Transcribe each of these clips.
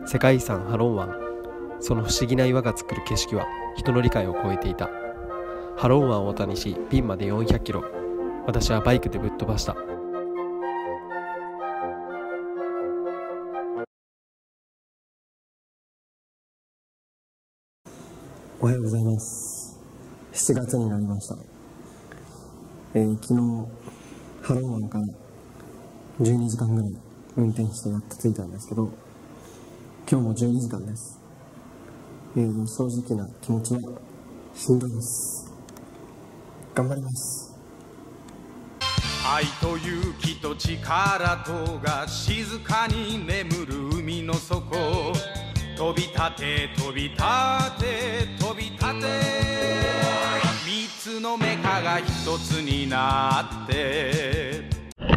世界遺産ハロン湾。その不思議な岩が作る景色は人の理解を超えていた。ハロン湾を谷にしピンまで400キロ。私はバイクでぶっ飛ばした。 おはようございます。7月になりました。昨日ハロン湾から12時間ぐらい運転してやっと着いたんですけど、今日も12時間です。正直な気持ちはしんどいです。頑張ります。 愛と勇気と力とが静かに眠る海の底、飛び立て飛び立て飛び立て、三つのメカが一つになって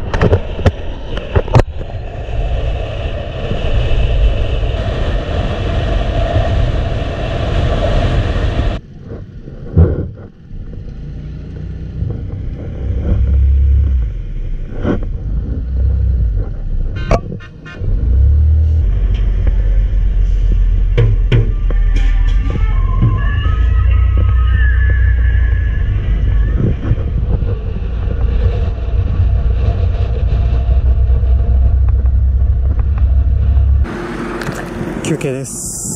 休憩です。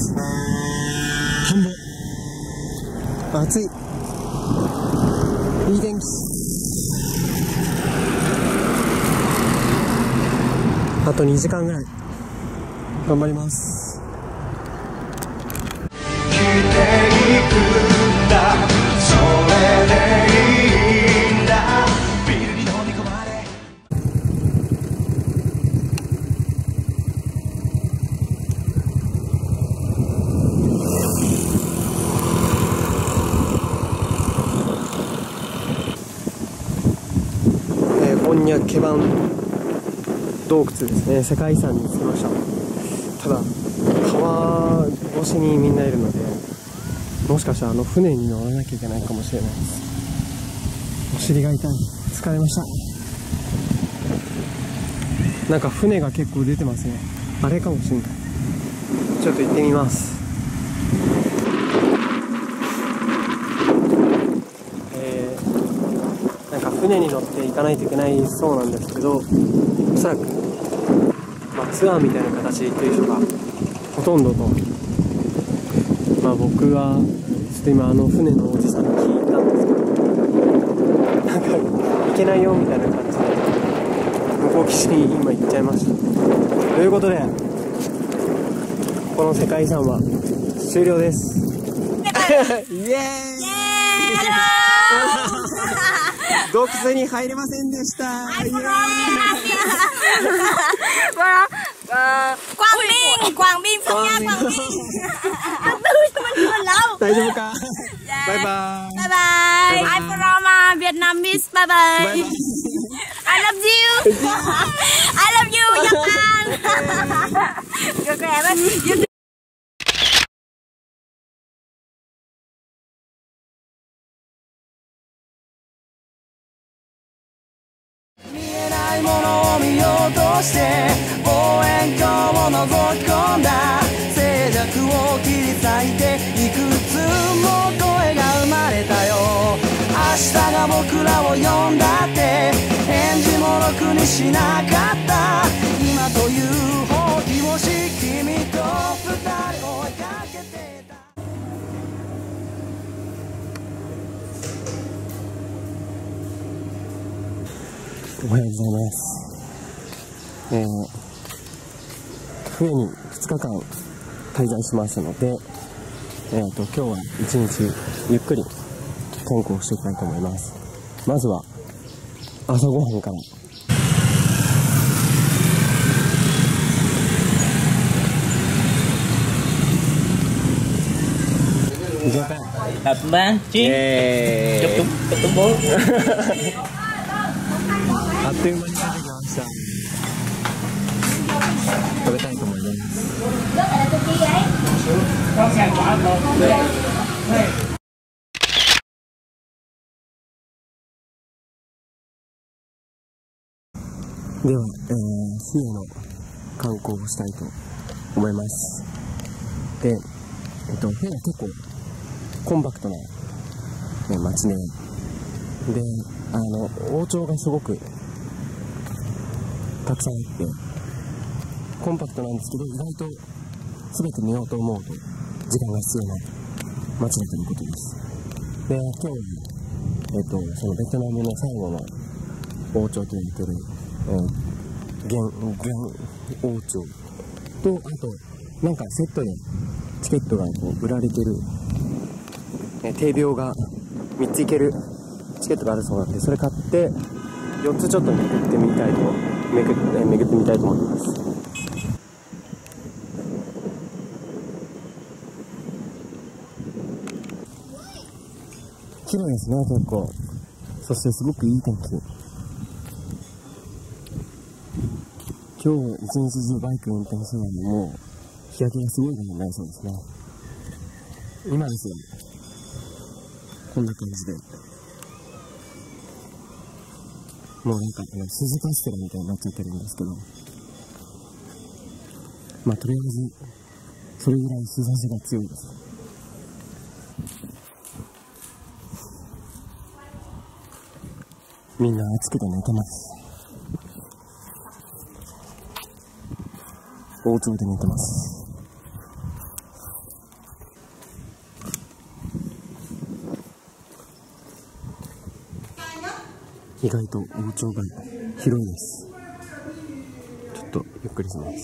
半分暑い、いい天気。あと2時間ぐらい頑張ります。 生きていくんだ、それでいいんだ、ビルに飲み込まれ。 こんにゃくケバン洞窟ですね。世界遺産に着きました。ただ川越しにみんないるので、もしかしたら船に乗らなきゃいけないかもしれないです。お尻が痛い、疲れました。なんか船が結構出てますね。あれかもしれない。ちょっと行ってみます。なんか船に乗って行かないといけないそうなんですけど、おそらく、ツアーみたいな形で行ってる人がほとんどと、僕はちょっと今船のおじさんに聞いたんですけど、なんか行けないよみたいな感じで向こう岸に今行っちゃいました。ということでこの世界遺産は終了です。イエーイ洞窟に入れませんでした。大丈夫か。バイバイ。 Bye bye. I'm from Vietnamese. Bye bye. I love you. I love you, Japan. Good grab. 見えないものを見ようとして望遠鏡を覗き込んだ、静寂を切り裂いていくつも声が生まれたよ。明日が僕らを呼んだって返事もろくにしなかった。今というほうき星、君と二人追いかけてた。 おはようございます。船に2日間滞在しますので、今日は一日ゆっくり観光していきたいと思います。まずは朝ごはんから。 Đập ba chiến chụp chúng bố あっという間に出てきました。食べたいと思います。では、市への観光をしたいと思います。で、部屋結構コンパクトな、街で、王朝がすごくたくさんあって、コンパクトなんですけど、意外と全て見ようと思うと時間が必要な街だということです。で、今日、そのベトナムの最後の王朝と言ってる、現王朝と、あと、なんかセットでチケットが売られてる、定秒が3ついけるチケットがあるそうなんで、それ買って4つちょっと巡ってみたいと思います。綺麗ですね、結構。そしてすごくいい天気。今日一日中バイク運転してたのに、もう日焼けがすごいことになりそうですね。今ですよ、こんな感じで、もうなんか鈴カステラみたいになっちゃってるんですけど、まあとりあえずそれぐらい日差しが強いです。みんな暑くて寝てます。大粒で寝てます。意外と王朝が広いです。ちょっとゆっくりします。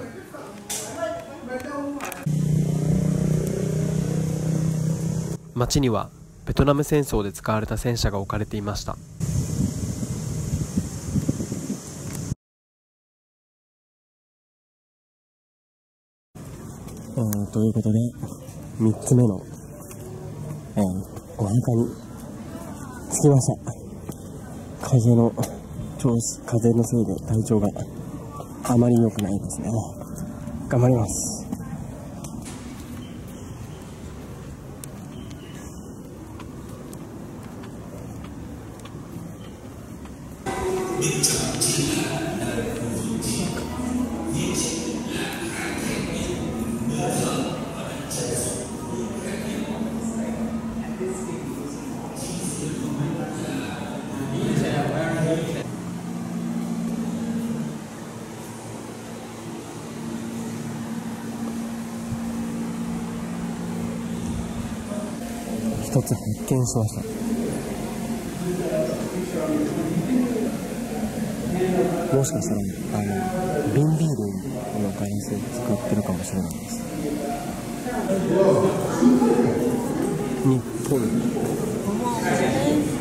街にはベトナム戦争で使われた戦車が置かれていました。 ということで、3つ目の、お墓に着きました。風のせいで体調があまり良くないですね。頑張ります。一つ発見しました。もしかしたら瓶ビールのガラスを使ってるかもしれないです。日本